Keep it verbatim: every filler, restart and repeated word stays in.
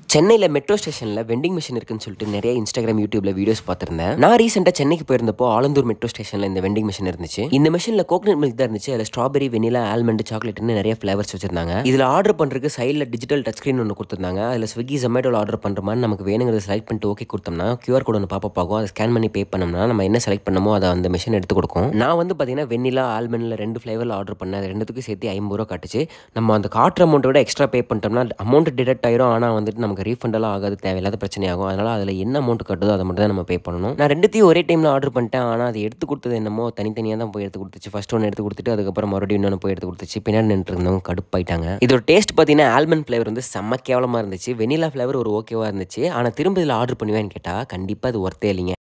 சென்னையில மெட்ரோ ஸ்டேஷன்ல vending machine இருக்குன்னு சொல்லிட்டு நிறைய இன்ஸ்டாகிராம் யூடியூப்ல வீடியோஸ் பார்த்திருந்தேன். நான் ரீசெண்டா சென்னைக்கு போயிருந்தப்போ ஆலந்தூர் மெட்ரோ ஸ்டேஷன்ல இந்த வெண்டிங் மிஷின் இருந்துச்சு. இந்த மிஷின்ல கோகனட் மில்க் தான் இருந்துச்சு. அதுல ஸ்ட்ராபெரி, வெனிலா, ஆல்மண்ட், சாக்லேட்னு நிறைய ஃபிளேவர்ஸ் வச்சிருந்தாங்க. இதுல ஆர்டர் பண்றதுக்கு சைடுல டிஜிட்டல் டச் ஸ்கிரீன் ஒன்று கொடுத்திருந்தாங்க. அதுல ஸ்விக்கி, ஜொமேட்டோல ஆர்டர் பண்ற மாதிரி நமக்கு வேணுங்கிறத செலக்ட் பண்ணிட்டு ஓகே கொடுத்தோம்னா கியூஆர் கோட் ஒன்று பாப்பா ஆகும். அதை ஸ்கேன் பண்ணி பே பண்ணோம்னா நம்ம என்ன செலக்ட் பண்ணமோ அதை அந்த மிஷின் எடுத்து கொடுக்கும். நான் வந்து பாத்தீங்கன்னா வெனிலா, ஆல்மண்ட்ல ரெண்டு ஃபிளேவர்ல ஆர்டர் பண்ணேன். அது ரெண்டுத்துக்கும் சேர்த்து ஐம்பது ரூபா காட்டுச்சு. நம்ம அந்த காட்டுற அமௌண்ட் விட எக்ஸ்ட்ரா பே பண்ணிட்டோம்னா அமௌண்ட் டிடெக்ட் ஆயிரும். ஆனா வந்துட்டு நமக்கு ரீஃபண்ட் எல்லாம் ஆகாது, தேவையில்லாத பிரச்சனையாகும். அதனால அதில் என்ன அமௌண்ட் கட்டுதோ அதை மட்டும் தான் நம்ம பே பண்ணணும். நான் ரெண்டுத்தையும் ஒரே டைமில் ஆர்டர் பண்ணிட்டேன். ஆனால் அது எடுத்து கொடுத்தது என்னமோ தனித்தனியாக தான் போய் எடுத்து கொடுத்துச்சு. ஃபர்ஸ்ட் ஒன்று எடுத்து கொடுத்துட்டு அதுக்கப்புறம் மறுபடியும் இன்னொன்று போய் எடுத்து கொடுத்துச்சு. பின்னாடி நின்று இருந்தவங்க கடுப்பாயிட்டாங்க. இதோட டேஸ்ட் பார்த்தீங்கன்னா ஆல்மண்ட் ஃப்ளேவர் வந்து செம்ம கேவலமாக இருந்துச்சு. வெனிலா ஃப்ளேவர் ஒரு ஓகேவா இருந்துச்சு. ஆனால் திரும்ப இதில் ஆர்டர் பண்ணுவேன்னு கேட்டால் கண்டிப்பாக அது ஒர்த்தே இல்லைங்க.